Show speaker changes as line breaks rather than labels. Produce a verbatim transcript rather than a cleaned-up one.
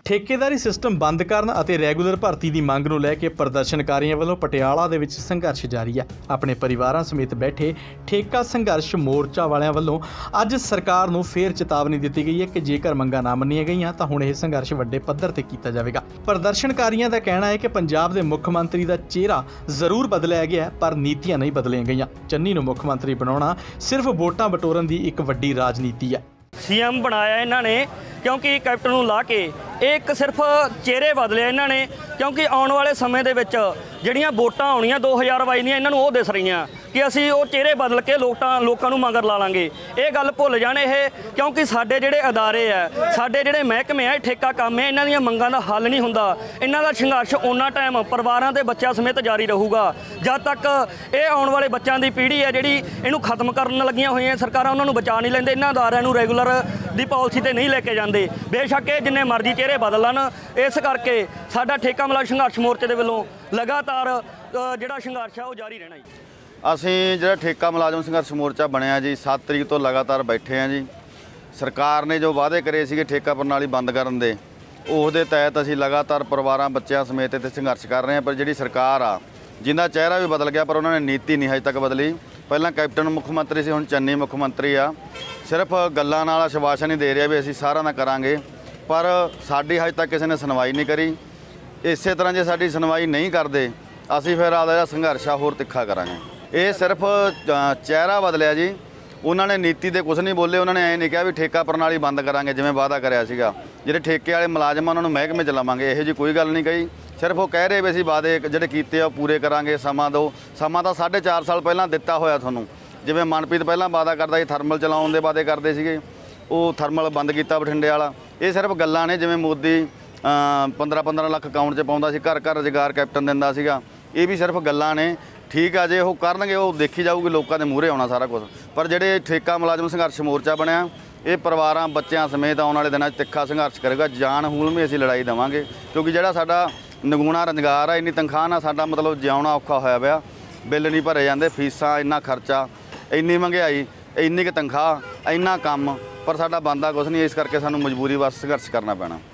ठेकेदारी सिस्टम बंद करन अते रैगूलर भर्ती की मंग नूं लैके प्रदर्शनकारियों वालों पटियाला दे विच संघर्ष जारी है। अपने परिवारां समेत बैठे ठेका संघर्ष मोर्चा वालियां वालों अज सरकार नूं फेर चेतावनी दित्ती गई है कि जेकर मंगां ना मन्नियां गईयां तां हुण इह संघर्ष वड्डे पद्धर ते कीता जावेगा। प्रदर्शनकारियों का कहना है कि पंजाब दे मुख मंत्री का चेहरा जरूर बदलिया गया पर नीतियां नहीं बदलियां गईयां। चन्नी नूं मुख मंत्री बनाउणा सिर्फ वोटां बटोरन दी एक वड्डी राजनीति है।
सीएम बनाया इन्हां ने क्योंकि कैप्टन नूं ला के एक सिर्फ चेहरे बदले इन्हां ने, क्योंकि आने वाले समय दे विच जिहड़ियां वोटां आउणियां दो हज़ार बाई दीयां इन्हां नूं ओह दिस रहीआं कि असीं ओह चेहरे बदल के लोकां लोकां नूं मगर ला लांगे। ये गल भुल जाण इह, क्योंकि साडे जिहड़े अदारे है, साडे जिहड़े महकमे है, ठेका काम है, इन्हां दीयां मंगां दा हल नहीं हुंदा। इन्हां दा संघर्ष उन्ना टाइम परिवारां ते बच्चों समेत जारी रहूगा जद तक ये आने वाले बच्चों की पीढ़ी है जिहड़ी इहनूं खत्म करन लगियां होईयां सरकारां उन्हां नूं बचा नहीं लैंदे, इन्हां अदारिਆਂ नूं रैगूलर दी पॉलिसी ते नहीं लैके जांदे। बेशक ये जिन्ने मर्जी चेहरे बदल लैण, इस करके साडा ठेका मुलाजम संघर्ष मोर्चे दे वल्लों लगातार जिहड़ा संघर्ष है वो जारी रहना जी।
ਅਸੀਂ ਜਿਹੜਾ ਠੇਕਾ ਮੁਲਾਜ਼ਮ ਸੰਘਰਸ਼ ਮੋਰਚਾ ਬਣਿਆ ਜੀ ਸੱਤ ਤਰੀਕ ਤੋਂ ਲਗਾਤਾਰ ਬੈਠੇ ਹਾਂ ਜੀ। ਸਰਕਾਰ ਨੇ ਜੋ ਵਾਅਦੇ ਕਰੇ ਸੀਗੇ ਠੇਕਾ ਪ੍ਰਣਾਲੀ ਬੰਦ ਕਰਨ ਦੇ, ਉਸ ਦੇ ਤਹਿਤ ਅਸੀਂ ਲਗਾਤਾਰ ਪਰਿਵਾਰਾਂ ਬੱਚਿਆਂ ਸਮੇਤ ਇੱਥੇ ਸੰਘਰਸ਼ ਕਰ ਰਹੇ ਹਾਂ। ਪਰ ਜਿਹੜੀ ਸਰਕਾਰ ਆ ਜਿੰਦਾ ਚਿਹਰਾ ਵੀ ਬਦਲ ਗਿਆ ਪਰ ਉਹਨਾਂ ਨੇ ਨੀਤੀ ਨਹੀਂ ਹਜੇ ਤੱਕ ਬਦਲੀ। ਪਹਿਲਾਂ ਕੈਪਟਨ ਮੁੱਖ ਮੰਤਰੀ ਸੀ, ਹੁਣ ਚੰਨੀ ਮੁੱਖ ਮੰਤਰੀ ਆ। ਸਿਰਫ ਗੱਲਾਂ ਨਾਲ ਆਸ਼ਵਾਸਨ ਹੀ ਦੇ ਰਿਹਾ ਵੀ ਅਸੀਂ ਸਾਰਿਆਂ ਦਾ ਕਰਾਂਗੇ, ਪਰ ਸਾਡੀ ਹਜੇ ਤੱਕ ਕਿਸੇ ਨੇ ਸੁਣਵਾਈ ਨਹੀਂ ਕਰੀ। ਇਸੇ ਤਰ੍ਹਾਂ ਜੇ ਸਾਡੀ ਸੁਣਵਾਈ ਨਹੀਂ ਕਰਦੇ ਅਸੀਂ ਫਿਰ ਆਪਦਾ ਜਿਹੜਾ ਸੰਘਰਸ਼ ਆ ਹੋਰ ਤਿੱਖਾ ਕਰਾਂਗੇ। ਇਹ ਸਿਰਫ ਚਿਹਰਾ ਬਦਲਿਆ ਜੀ, ਉਹਨਾਂ ਨੇ ਨੀਤੀ ਦੇ ਕੁਝ ਨਹੀਂ ਬੋਲੇ। ਉਹਨਾਂ ਨੇ ਐਂ ਨਹੀਂ ਕਿਹਾ ਵੀ ਠੇਕਾ ਪ੍ਰਣਾਲੀ ਬੰਦ ਕਰਾਂਗੇ ਜਿਵੇਂ ਵਾਅਦਾ ਕਰਿਆ ਸੀਗਾ। ਜਿਹੜੇ ਠੇਕੇ ਵਾਲੇ ਮੁਲਾਜ਼ਮ ਉਹਨਾਂ ਨੂੰ ਮਹਿਕਮੇ 'ਚ ਲਾਵਾਂਗੇ, ਇਹੋ ਜਿਹੀ ਕੋਈ ਗੱਲ ਨਹੀਂ ਕਹੀ। ਸਿਰਫ ਉਹ ਕਹਿ ਰਹੇ ਵੀ ਅਸੀਂ ਵਾਅਦੇ ਜਿਹੜੇ ਕੀਤੇ ਆ ਉਹ ਪੂਰੇ ਕਰਾਂਗੇ, ਸਮਾਂ ਦਿਓ। ਸਮਾਂ ਤਾਂ ਸਾਢੇ ਚਾਰ ਸਾਲ ਪਹਿਲਾਂ ਦਿੱਤਾ ਹੋਇਆ ਤੁਹਾਨੂੰ। ਜਿਵੇਂ ਮਨਪ੍ਰੀਤ ਪਹਿਲਾਂ ਵਾਅਦਾ ਕਰਦਾ ਸੀ ਥਰਮਲ ਚਲਾਉਣ ਦੇ ਵਾਅਦੇ ਕਰਦੇ ਸੀਗੇ, ਉਹ ਥਰਮਲ ਬੰਦ ਕੀਤਾ ਬਠਿੰਡੇ ਵਾਲਾ। ਇਹ ਸਿਰਫ ਗੱਲਾਂ ਨੇ। ਜਿਵੇਂ ਮੋਦੀ ਪੰਦਰਾਂ ਪੰਦਰਾਂ ਲੱਖ ਅਕਾਊਂਟ 'ਚ ਪਾਉਂਦਾ ਸੀ, ਘਰ ਘਰ ਰੁਜ਼ਗਾਰ ਕੈਪਟਨ ਦਿੰਦਾ ਸੀਗਾ, ਇਹ ਵੀ ਸਿਰਫ ਗੱਲਾਂ ਨੇ। ਠੀਕ ਆ, ਜੇ ਉਹ ਕਰਨਗੇ ਉਹ ਦੇਖੀ ਜਾਊਗੀ, ਲੋਕਾਂ ਦੇ ਮੂਹਰੇ ਆਉਣਾ ਸਾਰਾ ਕੁਝ। ਪਰ ਜਿਹੜੇ ਠੇਕਾ ਮੁਲਾਜ਼ਮ ਸੰਘਰਸ਼ ਮੋਰਚਾ ਬਣਿਆ ਇਹ ਪਰਿਵਾਰਾਂ ਬੱਚਿਆਂ ਸਮੇਤ ਆਉਣ ਵਾਲੇ ਦਿਨਾਂ 'ਚ ਤਿੱਖਾ ਸੰਘਰਸ਼ ਕਰੇਗਾ। ਜਾਨ ਹੂਲਮੀ ਅਸੀਂ ਲੜਾਈ ਦੇਵਾਂਗੇ, ਕਿਉਂਕਿ ਜਿਹੜਾ ਸਾਡਾ ਨਿਗੂਣਾ ਰੁਜ਼ਗਾਰ ਆ, ਇੰਨੀ ਤਨਖਾਹ ਨਾਲ ਸਾਡਾ ਮਤਲਬ ਜਿਉਣਾ ਔਖਾ ਹੋਇਆ ਪਿਆ। ਬਿੱਲ ਨਹੀਂ ਭਰੇ ਜਾਂਦੇ, ਫੀਸਾਂ, ਇੰਨਾ ਖਰਚਾ, ਇੰਨੀ ਮਹਿੰਗਾਈ, ਇੰਨੀ ਕੁ ਤਨਖਾਹ, ਇੰਨਾ ਕੰਮ, ਪਰ ਸਾਡਾ ਬਣਦਾ ਕੁਛ ਨਹੀਂ। ਇਸ ਕਰਕੇ ਸਾਨੂੰ ਮਜਬੂਰੀ ਬਸ ਸੰਘਰਸ਼ ਕਰਨਾ ਪੈਣਾ।